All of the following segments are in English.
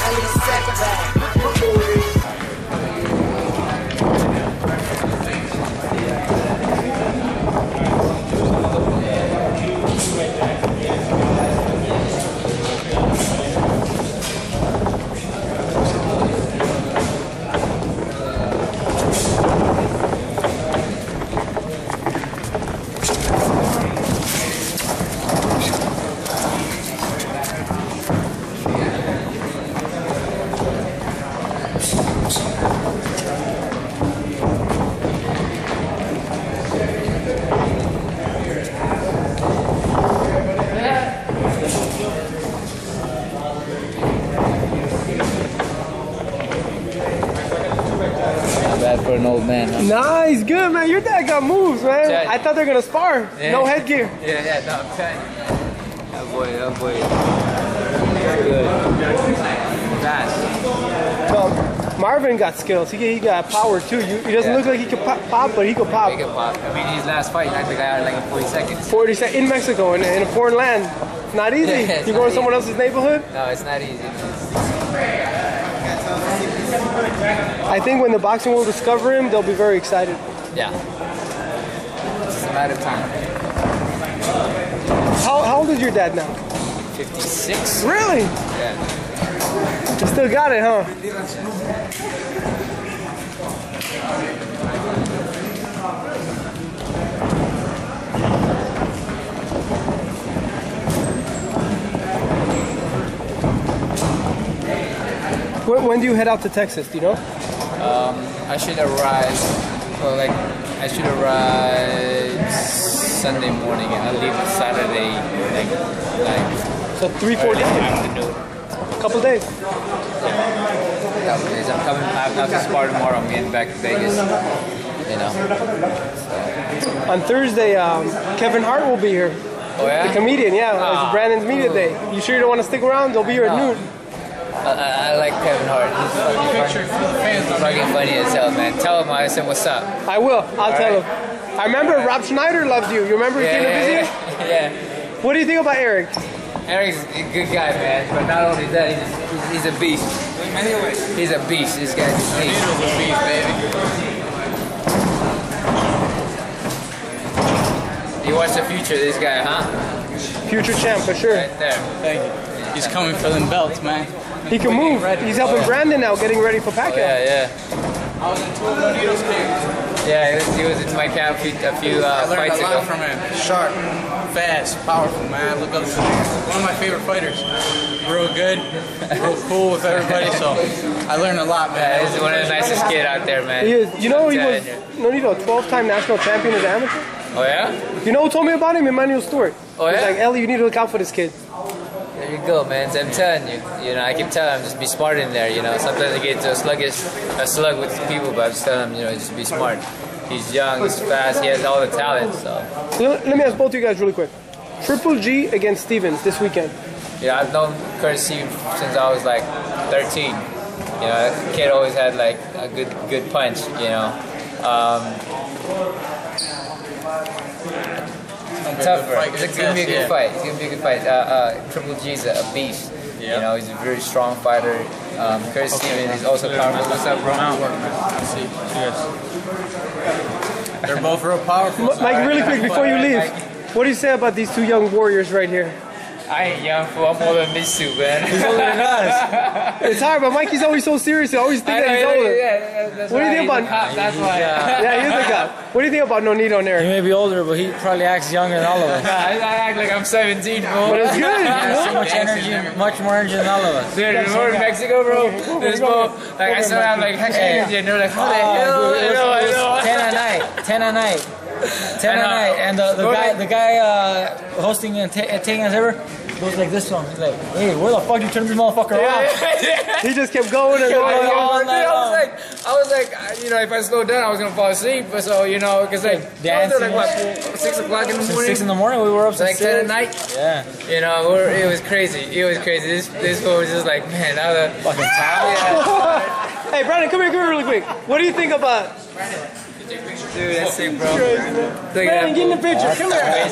For an old man. Huh? Nah, he's good, man. Your dad got moves, man. Yeah. I thought they were gonna spar. Yeah. No headgear. Yeah, no, I'm telling you. That boy. Good. Fast. Well, Marvin got skills. He got power too. He doesn't look like he can pop, but he can pop. He can pop. I mean, his last fight, he knocked the guy out in like 40 seconds. 40 seconds in Mexico, in a foreign land. It's not easy. Yeah, You go to someone else's neighborhood? No, it's not easy. I think when the boxing will discover him, they'll be very excited. Yeah. It's just a matter of time. How old is your dad now? 56. Really? Yeah. You still got it, huh? When do you head out to Texas? Do you know? I should arrive. Well, I should arrive Sunday morning, and I'll leave Saturday like So 3-4 days. afternoon. Couple days. Couple days. I'm coming. I'm not to spar tomorrow. I'm getting back to Vegas. You know. On Thursday, Kevin Hart will be here. Oh yeah. The comedian, yeah. It's Brandon's media day. You sure you don't want to stick around? They'll be here at noon. I like Kevin Hart. He's fucking funny as hell, man. Tell him I said what's up. I will. I'll tell him. I remember Rob Schneider loves you. You remember he came to visit you? Yeah. What do you think about Eric? Eric's a good guy, man. But not only that, he's a beast. He's a beast. This guy's a beast. Nonito's a beast, baby. You watch the future of this guy, huh? Future champ for sure. Right there. Thank you. He's coming for them belts, man. He can move. He's helping Brandon now, getting ready for Pacquiao. Yeah. I was in two of Nonito's camps. Yeah, he was in my camp a few I learned fights a lot ago. from him. Sharp, fast, powerful, man. Look up to him. One of my favorite fighters. Real good, real cool with everybody. So I learned a lot, man. Yeah, he's one of the nicest kid out there, man. He is. You know, he was Nonito, 12-time national champion as an amateur. Oh yeah? You know who told me about him? Emmanuel Stewart. Oh yeah? He's like, Ellie, you need to look out for this kid. There you go, man. So I'm telling you, I keep telling him just be smart in there. Sometimes I get into a slug with people, but I'm just telling him, just be smart. He's young, he's fast, he has all the talent. So Let me ask both of you guys really quick. Triple G against Stevens this weekend. yeah, I've known Curtis since I was like 13. That kid always had like a good punch. Tougher. It's gonna be a good fight. It's gonna be a good fight. Triple G's a beast. Yeah. He's a very strong fighter. Curtis Stevens is also powerful. What's up, bro? See you guys. They're both real powerful. Mike, really quick before you leave, what do you say about these two young warriors right here? I ain't young, fool. I'm older than Mitsu, man. He's older than us. It's hard, but Mikey's always so serious. You always think that he's older. That's What do you think about? That's why. Yeah, he's a cop. What do you think about Nonito and He Eric? may be older, but he probably acts younger than all of us. I act like I'm 17, bro. But it's good. So much energy, much more energy than all of us. Dude, we're in Mexico, bro. This bro, like I saw him like energy, and they're like, how the hell? I know. 10 at night. 10 at night. 10 at night. And the guy hosting and taking us over goes like this one. He's like, hey, where the fuck you turn this motherfucker off? He just kept going and going. I was like, if I slowed down, I was gonna fall asleep. So, because Dancing. like what, 6 o'clock in the morning? 6 in the morning, we were up Like 10 at night. Yeah. It was crazy. It was crazy. This fool was just like, man, now the Fucking tired. Hey, Brandon, come here really quick. What do you think about? Dude, that's sick, bro. Brandon, get in the picture. Come here. Get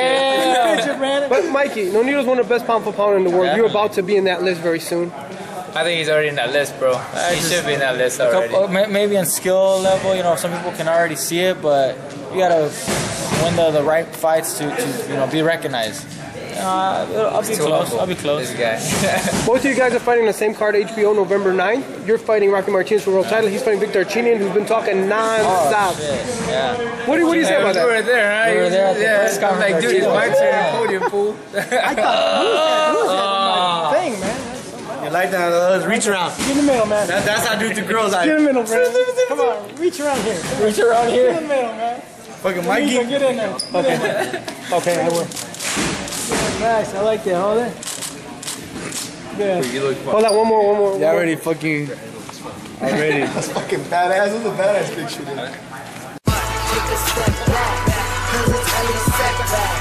in the picture, Brandon. But Mikey, Nonito's one of the best pound for pound in the world. Yeah. You're about to be in that list very soon. I think he's already in that list, bro. He should be in that list already. Maybe in skill level, you know, some people can already see it, but you gotta win the right fights to you know, be recognized. I'll be close. I'll be close. This guy. Both of you guys are fighting the same card, HBO, November 9th. You're fighting Rocky Martinez for world title. He's fighting Victor Archinian, who's been talking non-stop. Oh, shit. Yeah. What do you say about that? We were there, huh? We were there at the press I'm conference. like, dude, his mic's on the podium, fool. I thought, who's that thing, man? You like that? Reach around. Get in the middle, man. That's how I do it to girls. Get in the middle, man. Come on, reach around here. Reach around Get here. in the middle, man. Fucking Mikey. Get in there. Okay. Okay, I will. Nice, I like that. Hold it. Good. Hold on, one more. You already fucking. Already. That's fucking badass. That's a badass picture, dude. Take a step back, 'cause it's only a setback.